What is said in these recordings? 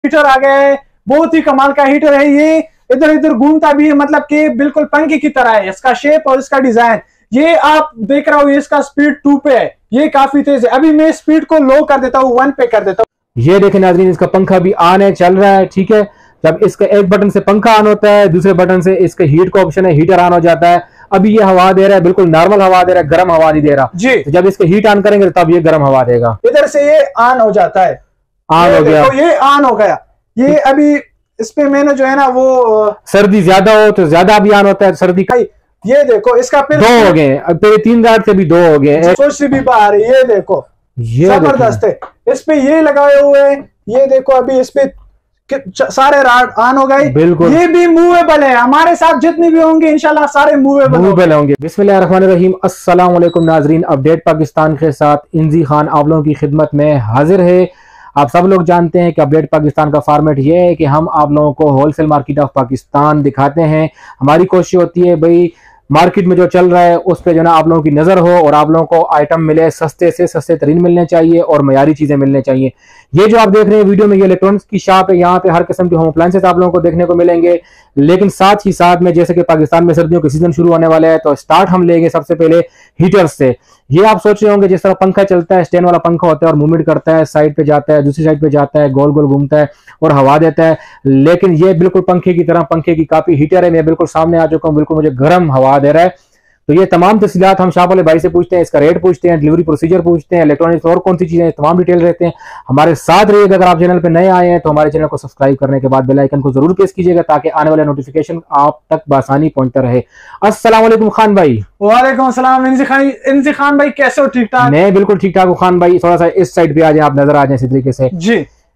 Heater आ गया है, बहुत ही कमाल का हीटर है। ये इधर इधर घूमता भी है, मतलब कि बिल्कुल पंखे की तरह है इसका शेप और इसका डिजाइन। ये आप देख रहा हो, इसका स्पीड 2 पे है, ये काफी तेज है। अभी मैं स्पीड को लो कर देता हूँ, 1 पे कर देता हूँ। ये देखें नाज़रीन, इसका पंखा भी ऑन है, चल रहा है। ठीक है, जब इसका एक बटन से पंखा ऑन होता है, दूसरे बटन से इसके हीट का ऑप्शन है, हीटर ऑन हो जाता है। अभी ये हवा दे रहा है, बिल्कुल नॉर्मल हवा दे रहा है, गर्म हवा नहीं दे रहा जी। तो जब इसके हीट ऑन करेंगे तब ये गर्म हवा देगा। इधर से ये ऑन हो जाता है, ऑन हो गया, ये ऑन हो गया। ये अभी इस पे मैंने जो है ना वो सर्दी ज्यादा हो तो ज्यादा भी ऑन होता है, सर्दी का। ये देखो इसका फिर 2 हो गए, पहले 3 रात से भी 2 हो गए, सोच से भी बाहर है। ये देखो, ये जबरदस्त है। इस पे ये लगाए हुए हैं, ये देखो अभी इस पे सारे राड ऑन हो गए। बिल्कुल, ये भी मूवेबल है। हमारे साथ जितने भी होंगे इंशाल्लाह सारे मूवेबल होंगे। बिस्मिल्लाहिर्रहमानिर्रहीम। अस्सलाम वालेकुम नाजरीन, अपडेट पाकिस्तान के साथ इंजी खान आप लोगों की खिदमत में हाजिर है। आप सब लोग जानते हैं कि अपडेट पाकिस्तान का फॉर्मेट ये है कि हम आप लोगों को होलसेल मार्केट ऑफ पाकिस्तान दिखाते हैं। हमारी कोशिश होती है भाई मार्केट में जो चल रहा है उस पर जो ना आप लोगों की नज़र हो और आप लोगों को आइटम मिले, सस्ते से सस्ते तरीन मिलने चाहिए और मयारी चीज़ें मिलने चाहिए। ये जो आप देख रहे हैं वीडियो में, ये इलेक्ट्रॉनिक्स की शॉप है। यहाँ पे हर किस्म के होम अप्लायंसेस आप लोगों को देखने को मिलेंगे, लेकिन साथ ही साथ में जैसे कि पाकिस्तान में सर्दियों के सीजन शुरू होने वाले हैं तो स्टार्ट हम लेंगे सबसे पहले हीटर्स से। ये आप सोच रहे होंगे जिस तरह पंखा चलता है, स्टैंड वाला पंखा होता है और मूवमेंट करता है, साइड पे जाता है, दूसरी साइड पे जाता है, गोल गोल घूमता है और हवा देता है, लेकिन ये बिल्कुल पंखे की तरह, पंखे की काफी हीटर है। मैं बिल्कुल सामने आ चुका हूँ, बिल्कुल मुझे गर्म हवा दे रहा है। तो ये तमाम तफसीलात हम शॉप वाले भाई से पूछते हैं, इसका रेट पूछते हैं, डिलीवरी प्रोसीजर पूछते हैं, इलेक्ट्रॉनिक्स और कौन सी चीजें, तमाम डिटेल रहते हैं। हमारे साथ रहिएगा। अगर आप चैनल पे नए आए हैं तो हमारे चैनल को सब्सक्राइब करने के बाद बेल आइकन को जरूर प्रेस कीजिएगा ताकि आने वाले नोटिफिकेशन आप तक बआसानी पहुंचता रहे। अस्सलाम वालेकुम खान भाई। वालेकुम अस्सलाम इंजी खान भाई, कैसे हो? ठीक ठाक? मैं बिल्कुल ठीक ठाक हूँ खान भाई। थोड़ा सा इस साइड पे आ जाए, आप नजर आ जाए इसी तरीके से जी।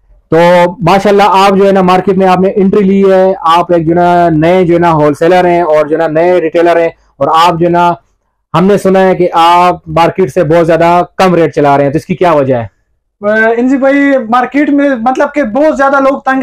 तो माशाल्लाह आप जो है ना मार्केट में आपने एंट्री ली है। आप एक जो ना नए जो ना होलसेलर हैं और जो ना नए रिटेलर हैं, और आप जो ना हमने सुना है कि आप मार्केट से बहुत ज्यादा कम रेट चला रहे हैं, तो इसकी क्या वजह है? इंजी भाई, मार्केट में मतलब कि बहुत ज्यादा लोग तंग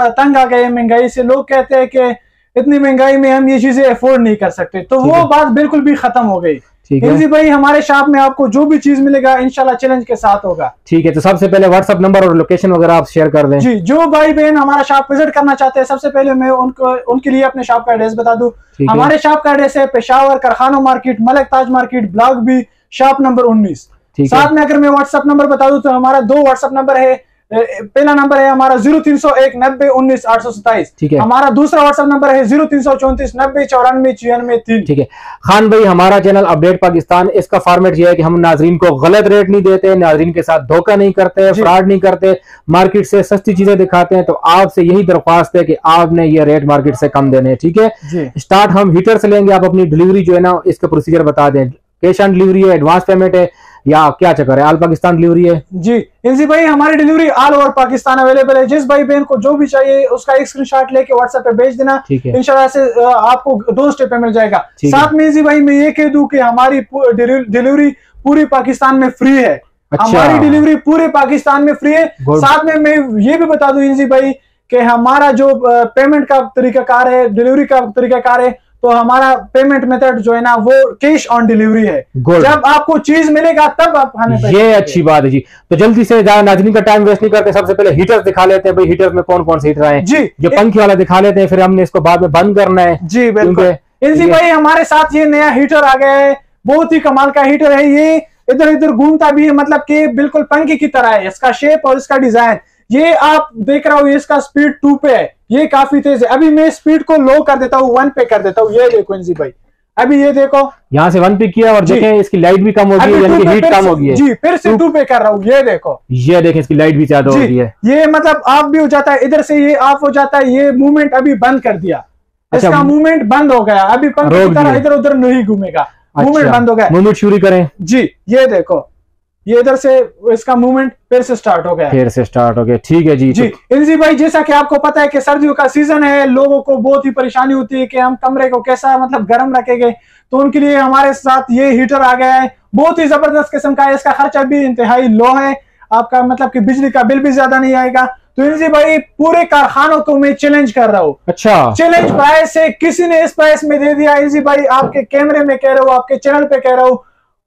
आ गए महंगाई से। लोग कहते हैं कि इतनी महंगाई में हम ये चीजें अफोर्ड नहीं कर सकते, तो वो बात बिल्कुल भी खत्म हो गई। इंजी भाई, हमारे शॉप में आपको जो भी चीज मिलेगा इंशाल्लाह चैलेंज के साथ होगा। ठीक है, तो सबसे पहले व्हाट्सएप नंबर और लोकेशन वगैरह आप शेयर कर दें। जी, जो भाई बहन हमारा शॉप विजिट करना चाहते हैं, सबसे पहले मैं उनके लिए अपने शॉप का एड्रेस बता दूं। हमारे शॉप का एड्रेस है Peshawar Karkhano market, Malik Taj market, block B, shop number 19। साथ में अगर मैं व्हाट्सएप नंबर बता दूं तो हमारा 2 व्हाट्सएप नंबर है। पहला नंबर है हमारा 0301 90 19 827। ठीक है। हमारा दूसरा व्हाट्सएप नंबर है 0334 90 94 94 3। ठीक है खान भाई, हमारा चैनल अपडेट पाकिस्तान, इसका फॉर्मेट ये है कि हम नाजरीन को गलत रेट नहीं देते, नाजरीन के साथ धोखा नहीं करते, फ्रॉड नहीं करते, मार्केट से सस्ती चीजें दिखाते हैं। तो आपसे यही दरख्वास्त है कि आपने ये रेट मार्केट से कम देने। ठीक है, स्टार्ट हम हीटर से लेंगे। आप अपनी डिलीवरी जो है ना इसका प्रोसीजर बता दें। कैश ऑन डिलीवरी है, एडवांस पेमेंट है, या क्या चक्कर है? ऑल पाकिस्तान डिलीवरी है? जी इंजी भाई, हमारी delivery all over Pakistan available है। जिस भाई बहन को जो भी चाहिए उसका एक स्क्रीनशॉट लेके व्हाट्सएप पे भेज देना, इंशाल्लाह से आपको 2 स्टेप पे मिल जाएगा। साथ में इंजी भाई मैं ये कह दूं कि हमारी डिलीवरी पूरी पाकिस्तान में फ्री है। हमारी डिलीवरी पूरे पाकिस्तान में फ्री है। साथ में मैं ये भी बता दूं इंजी भाई कि हमारा जो पेमेंट का तरीकाकार है, डिलीवरी का तरीकाकार है, तो हमारा पेमेंट मेथड जो है ना वो कैश ऑन डिलीवरी है। जब आपको चीज मिलेगा तब आप हमें ये अच्छी बात है जी। तो जल्दी से नाज़रीन का टाइम वेस्ट नहीं करते, सबसे पहले हीटर दिखा लेते हैं भाई। हीटर में कौन कौन से हीटर आए जी, जो पंखे वाला दिखा लेते हैं, फिर हमने इसको बाद में बंद करना है। जी बिल्कुल। इंजी भाई, हमारे साथ ये नया हीटर आ गया है, बहुत ही कमाल का हीटर है। ये इधर इधर घूमता भी है, मतलब कि बिल्कुल पंखे की तरह है इसका शेप और इसका डिजाइन। ये आप देख रहा हो, इसका स्पीड 2 पे है, ये काफी तेज है। अभी मैं स्पीड को लो कर देता हूँ, 1 पे कर देता हूँ। ये देखो इंजी भाई, अभी ये देखो, यहाँ से 1 पे किया और देखें इसकी लाइट भी कम होगी है, यानी कि हीट कम होगी है। जी, फिर से 2 पे कर रहा हूँ। ये देखो, ये देखें इसकी लाइट भी ज्यादा होगी है। ये मतलब ऑफ भी हो जाता है, इधर से ये ऑफ हो जाता है। ये मूवमेंट अभी बंद कर दिया, इसका मूवमेंट बंद हो गया। अभी पंखे की तरह इधर उधर नहीं घूमेगा, मूवमेंट बंद हो गया। मूवमेंट शुरू करें जी। ये देखो, ये इधर से इसका मूवमेंट फिर से स्टार्ट हो गया, फिर से स्टार्ट हो गया। ठीक है जी। जी इंजी भाई, जैसा कि आपको पता है कि सर्दियों का सीजन है, लोगों को बहुत ही परेशानी होती है कि हम कमरे को कैसा मतलब गर्म रखेंगे, तो उनके लिए हमारे साथ ये हीटर आ गया है। बहुत ही जबरदस्त किस्म का है, इसका खर्चा भी इंतहाई लो है, आपका मतलब कि बिजली का बिल भी ज्यादा नहीं आएगा। तो इंजी भाई, पूरे कारखानों को मैं चैलेंज कर रहा हूँ। अच्छा, चैलेंज प्राइस है, किसी ने इस प्राइस में दे दिया। इंजी भाई, आपके कैमरे में कह रहा हूँ, आपके चैनल पे कह रहा हूँ,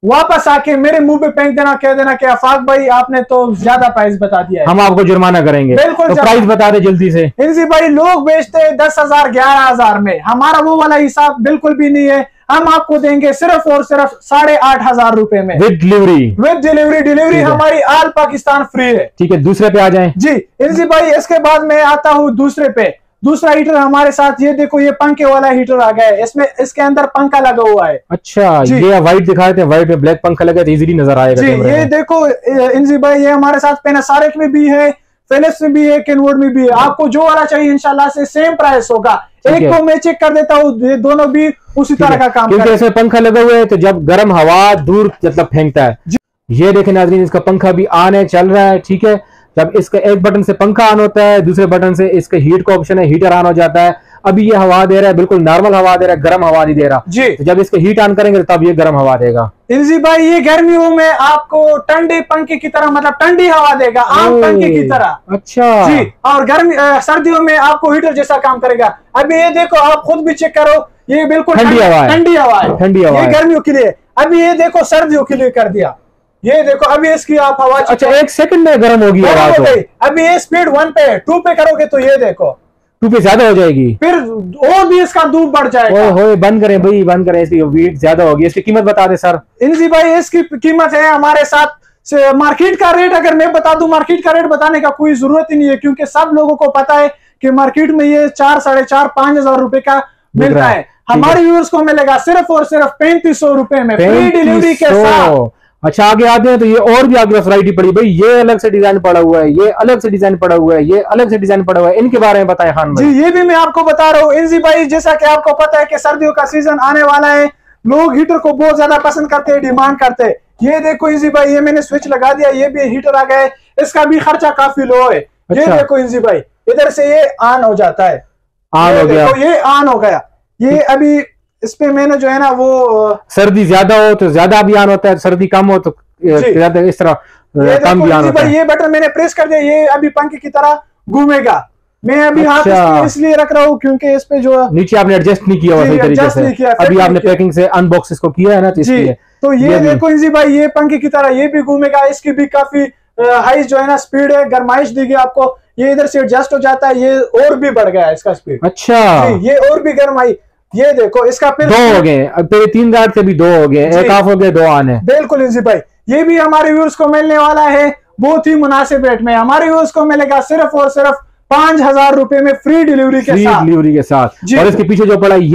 वापस आके मेरे मुंह पे फेंक देना, कह देना कि आफाक भाई आपने तो ज्यादा प्राइस बता दिया है, हम आपको जुर्माना करेंगे। बिल्कुल तो प्राइस बता दे जल्दी से। इंजी भाई लोग बेचते हैं 10,000 11,000 में, हमारा वो वाला हिसाब बिल्कुल भी नहीं है। हम आपको देंगे सिर्फ और सिर्फ 8,500 रुपए में विद डिलीवरी। डिलीवरी हमारी ऑल पाकिस्तान फ्री है। ठीक है, दूसरे पे आ जाएं। जी इंजी भाई, इसके बाद मैं आता हूँ दूसरे पे। दूसरा हीटर हमारे साथ, ये देखो ये पंखे वाला हीटर आ गया है, इसमें इसके अंदर पंखा लगा हुआ है। अच्छा, ये व्हाइट दिखाए थे, व्हाइट में ब्लैक पंखा लगा, इजीली नजर आएगा। जी ये देखो इंजी भाई, ये हमारे साथ पैनासोनिक में भी है, फिलिप्स में भी है, केनवुड में भी है। आपको जो वाला चाहिए इंशाल्लाह से सेम प्राइस होगा। एक को मैं चेक कर देता हूँ, ये दोनों भी उसी तरह का काम क्योंकि इसमें पंखा लगा हुआ है, तो जब गर्म हवा दूर मतलब फेंकता है। ये देखें नाज़रीन, इसका पंखा भी ऑन है, चल रहा है। ठीक है, जब इसका एक बटन से पंखा ऑन होता है, दूसरे बटन से इसका हीट का ऑप्शन है, हीटर ऑन हो जाता है। अभी ये हवा दे रहा है, बिल्कुल नॉर्मल हवा दे रहा है, गर्म हवा नहीं दे रहा जी। तो जब इसका हीट ऑन करेंगे तब ये गर्म हवा देगा। इंजी भाई ये गर्मियों में आपको ठंडे पंखे की तरह, मतलब ठंडी हवा देगा, आम पंखे की तरह। अच्छा जी, और सर्दियों में आपको हीटर जैसा काम करेगा। अभी ये देखो, आप खुद भी चेक करो, ये बिल्कुल ठंडी हवा है, ठंडी हवा है, ठंडी हवा ये गर्मियों के लिए। अभी ये देखो सर्दियों के लिए कर दिया, ये देखो अभी इसकी आप हवा। अच्छा, एक सेकंड में गर्म होगी हवा तो। अभी ये स्पीड 1 पे है, 2 पे करोगे तो ये देखो 2 पे ज्यादा हो जाएगी, फिर और भी इसका धूप बढ़ जाएगा। ओए बंद करें भाई, बंद करें, इसकी हीट ज्यादा होगी। इसकी कीमत बता दे सर। इंजी भाई इसकी कीमत है हमारे साथ मार्केट का रेट, अगर मैं बता दूं मार्केट का रेट बताने का कोई जरूरत ही नहीं है, क्योंकि सब लोगों को पता है कि मार्केट में ये 4, 4.5, 5,000 रुपए का मिलता है। हमारे व्यूअर्स को मिलेगा सिर्फ और सिर्फ 3500 रुपए में, फ्री डिलीवरी के साथ। अच्छा, आगे आते हैं तो ये और भी आगे वैरायटी पड़ी भाई, ये अलग से डिजाइन पड़ा हुआ है, ये अलग से डिजाइन पड़ा हुआ है, ये अलग से डिजाइन पड़ा हुआ है। इनके बारे में बताएं खान भाई। जी ये भी मैं आपको बता रहा हूँ इंजी भाई, जैसा कि आपको पता है कि सर्दियों का सीजन आने वाला है, लोग हीटर को बहुत ज्यादा पसंद करते हैं, डिमांड करते हैं। ये देखो इंजी भाई, ये मैंने स्विच लगा दिया, ये भी हीटर आ गया है, इसका भी खर्चा काफी लो है। ये देखो इंजी भाई, इधर से ये ऑन हो जाता है, ऑन हो गया, ये ऑन हो गया। ये अभी इस पे मैंने जो है ना वो, सर्दी ज्यादा हो तो ज्यादा भी ऑन होता है, सर्दी कम हो तो ज्यादा, इस तरह कम भी ऑन होता है। ये बटन मैंने प्रेस कर दिया, ये अभी पंखे की तरह घूमेगा। मैं अभी हाथ इसलिए रख रहा हूँ क्योंकि इस पे जो नीचे आपने एडजस्ट नहीं किया सही तरीके से, अभी आपने पैकिंग से अनबॉक्स इसको किया है ना, तो इसलिए। तो ये देखो इंजी भाई, ये पंखे की तरह ये भी घूमेगा, इसकी भी काफी हाई जो है ना स्पीड है, गर्माइश देगी आपको। ये इधर से एडजस्ट हो जाता है, ये और भी बढ़ गया है इसका स्पीड। अच्छा, ये और भी गर्माई। ये देखो इसका फिर 2 हो गए, पहले 3 रात से भी 2 हो गए, एक ऑफ हो गए, 2 ऑन है। बिल्कुल इंजी भाई, ये भी हमारे व्यूअर्स को मिलने वाला है बहुत ही मुनासिब रेट में। हमारे व्यूअर्स को मिलेगा सिर्फ और सिर्फ 5,000 रुपए में, फ्री डिलीवरी के साथ। और इसके पीछे जो पड़ा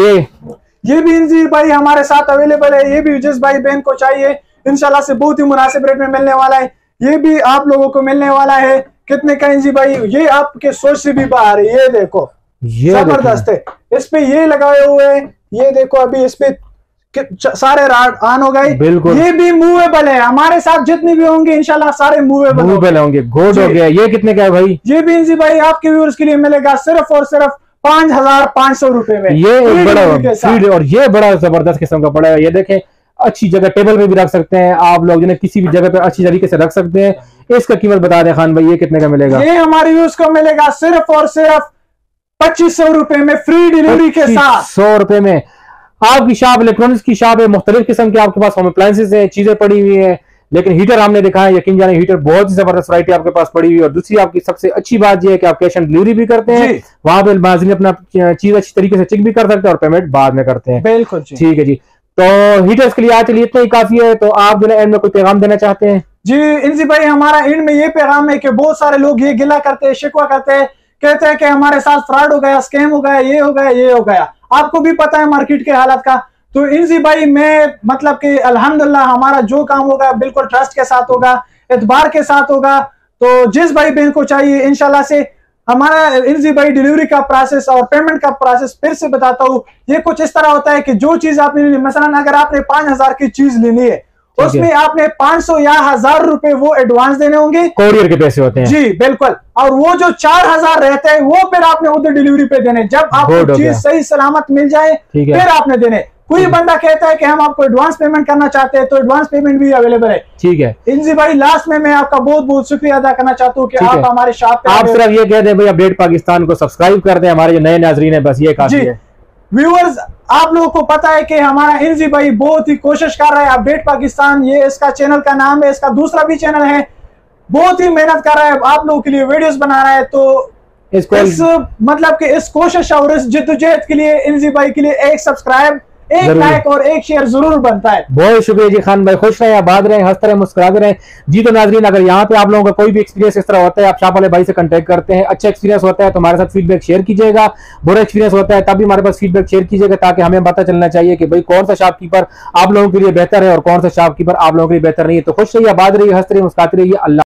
ये भी इंजी भाई हमारे साथ अवेलेबल है। ये भी जिस भाई बहन को चाहिए इंशाल्लाह से बहुत ही मुनासिब रेट में मिलने वाला है। ये भी आप लोगों को मिलने वाला है। कितने का इंजी भाई? ये आपके सोच से भी बाहर है। ये देखो, ये जबरदस्त है। इस पे ये लगाए हुए हैं, ये देखो अभी इस पे सारे राड ऑन हो गए। बिल्कुल, ये भी मूवेबल है। हमारे साथ जितने भी होंगे इंशाल्लाह सारे मूवेबल होंगे। गोड हो गया। ये कितने का है भाई? ये भी इंजी भाई आपके व्यूअर्स के लिए मिलेगा सिर्फ और सिर्फ 5,500 रुपए में। ये बड़ा और ये बड़ा जबरदस्त किस्म का पड़ा है। ये देखें, अच्छी जगह टेबल पे भी रख सकते हैं आप लोग, जिन्हें किसी भी जगह पे अच्छी तरीके से रख सकते हैं। इसका कीमत बता दें खान भाई, ये कितने का मिलेगा? ये हमारे व्यूअर्स को मिलेगा सिर्फ और सिर्फ 2500 रुपए में, फ्री डिलीवरी के साथ। 100 रुपए में आपकी शॉप इलेक्ट्रॉनिक्स की शॉप है, मुख्तलिफ किस्म के आपके पास होम अप्लायंसेस है, चीजें पड़ी हुई है। लेकिन हीटर हमने दिखाया, यकीन जाने हीटर बहुत ही जबरदस्त वैरायटी आपके पास पड़ी हुई है। और दूसरी आपकी सबसे अच्छी बात यह है कि आप कैश ऑन डिलीवरी भी करते हैं, वहां पे माजिन अपना चीज अच्छी तरीके से चेक भी कर सकते हैं और पेमेंट बाद में करते हैं। बिल्कुल ठीक है जी। तो हीटर्स के लिए आज के लिए इतना ही काफी है। तो आप जो है एंड में कोई पैगाम देना चाहते हैं? जी इंजी भाई, हमारा एंड में ये पैगाम है कि बहुत सारे लोग ये गिला करते हैं, शिकवा करते हैं, कहते हैं कि हमारे साथ फ्रॉड हो गया, स्कैम हो गया, ये हो गया, ये हो गया। आपको भी पता है मार्केट के हालत का। तो इंजी भाई मैं मतलब कि अल्हम्दुलिल्लाह हमारा जो काम होगा बिल्कुल ट्रस्ट के साथ होगा, एतबार के साथ होगा। तो जिस भाई बहन को चाहिए इंशाल्लाह से हमारा इंजी भाई डिलीवरी का प्रोसेस और पेमेंट का प्रोसेस फिर से बताता हूँ। ये कुछ इस तरह होता है कि जो चीज आपने लेनी, मसलन अगर आपने 5,000 की चीज लेनी है, उसमें आपने 500 या 1,000 रुपए वो एडवांस देने होंगे, कोरियर के पैसे होते हैं। जी बिल्कुल। और वो जो 4,000 रहते हैं वो फिर आपने उधर डिलीवरी पे देने। जब आपको चीज सही सलामत मिल जाए फिर आपने देने। कोई बंदा कहता है कि हम आपको एडवांस पेमेंट करना चाहते हैं, तो एडवांस पेमेंट भी अवेलेबल है। ठीक है इंजी भाई, लास्ट में मैं आपका बहुत बहुत शुक्रिया अदा करना चाहता हूँ कि आप हमारे शॉप पे आप सिर्फ ये कह दें भाई अपडेट पाकिस्तान को सब्सक्राइब कर दें, हमारे जो नए नाजरीन है, बस ये काफी है। व्यूअर्स आप लोगों को पता है कि हमारा इंजी भाई बहुत ही कोशिश कर रहा है। अपडेट पाकिस्तान ये इसका चैनल का नाम है, इसका दूसरा भी चैनल है, बहुत ही मेहनत कर रहा है, आप लोगों के लिए वीडियोस बना रहा है। तो इस मतलब कि इस कोशिश और इस जिद्दोजहद के लिए इंजी भाई के लिए एक सब्सक्राइब, एक लाइक और एक शेयर जरूर बनता है। बहुत शुक्रिया जी खान भाई, खुश रहे, आबाद रहे, हंसते रहे, मुस्कुराते रहे जी। तो नाजरीन, अगर यहाँ पे आप लोगों का कोई भी एक्सपीरियंस इस तरह होता है, आप शाह वाले भाई से कांटेक्ट करते हैं, अच्छा एक्सपीरियंस होता है तो हमारे साथ फीडबैक शेयर कीजिएगा, बुरा एक्सपीरियंस होता है तब भी हमारे पास फीडबैक शेयर कीजिएगा, ताकि हमें पता चलना चाहिए कि भाई कौन सा शॉपकीपर आप लोगों के लिए बेहतर है और कौन सा शॉपकीपर आप लोगों के लिए बेहतर नहीं है। तो खुश रहिए, आबाद रहिए, हंसते रहिए, मुस्कुराते रहिए। अल्लाह।